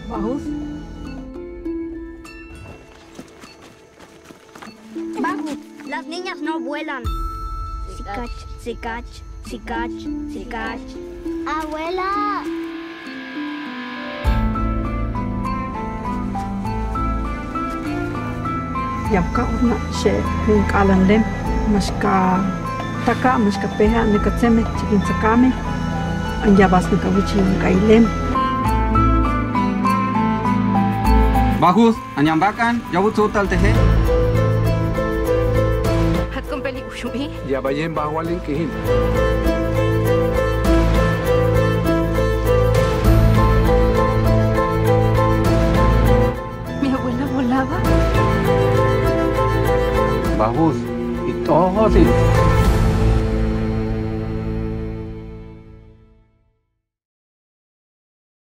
Bajos. Bajo, las niñas no vuelan. Sicach, sicach, sicach, sicach. Abuela. Yamka una she hunkalan lem. Maska taka, maska peha, nekatseme, chikin sakame. Anyabas nekawichi hunkailem. Bajos, anyambakan, yawut sotal tehe. Hakun peli ushumi. Ya vayan bajo al inquilino. Mi abuela volaba. Bajos, y todo así.